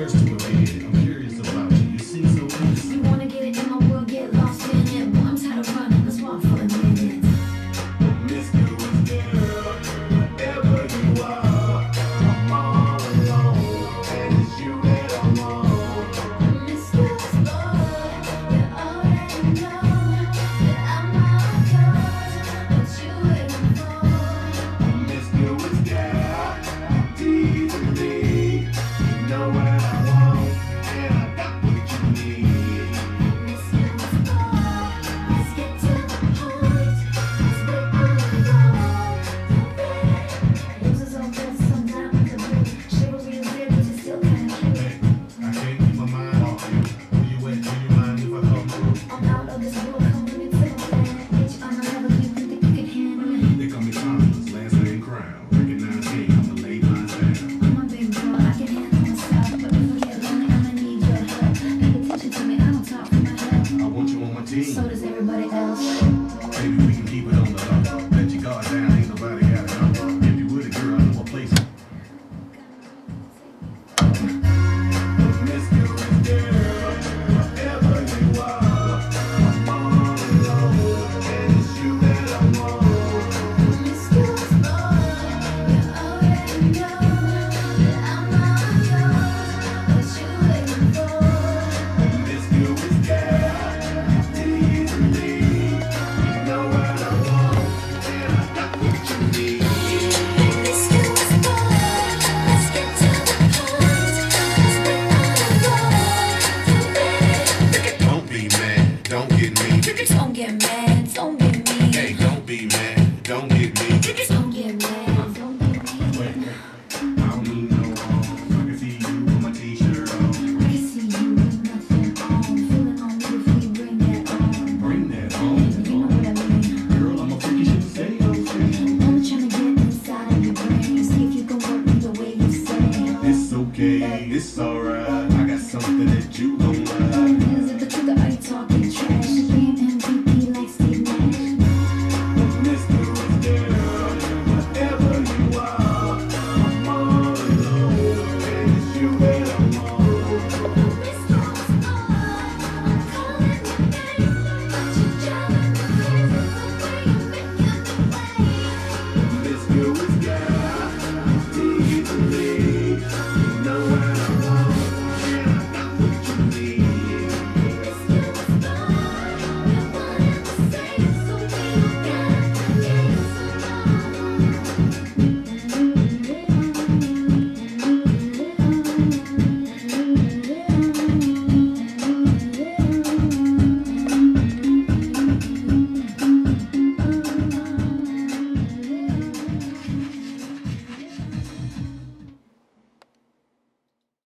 words to a man. I'm curious about you. You seem so innocent. You wanna get it in my world, get lost in it. Boy, I'm tired of running, let's walk for a minute. Promiscuous girl, whatever you are, I'm all alone, and it's you that I want. Promiscuous boy, you already know that I'm all yours. What you waiting for? Promiscuous girl, teasing me. You know what I want, and I got what you need. Promiscuous boy, let's get to the point. Let's break all the rules. Losers on this, I'm down with the blue. Chivalry is there, but you still can't cute. Hey, I can't keep my mind off you. Where you at? Do you mind if I come through? I'm out of this world, come with me to my planet. Bitch, I'm a level, you think you can handle it? They call me Thomas, last name Crown. Recognize me, I'ma lay mine down. I'm a big girl, I can handle myself. But if I get lonely, I'ma need your help. Pay attention to me, I don't talk for my head. I want you on my team. So does everybody else. Maybe we can keep it on the low. Let your guard down, ain't nobody got it know. If you would a girl, I know a place. Promiscuous girl, whatever you are, I'm all alone, and it's you that I want. Promiscuous boy, you already know that I'm all yours. What you waiting for? Promiscuous girl, teasing me. You know what I want, and I got what you need. Promiscuous boy, let's get to the point. Let's break all the rules. Don't be mad, don't get me. Don't get mad, don't get me. Hey, don't be mad, don't get me. Don't get mad, don't get me. Wait, I don't need no I can see you with my t-shirt on. I can see you with nothing on. Feeling on me if we bring that on. Bring that You on. know what I mean? Girl, I'm a freaky shit, stay on stage. I'm trying to get inside of your brain. See if you can work me the way you say. It's okay, it's alright.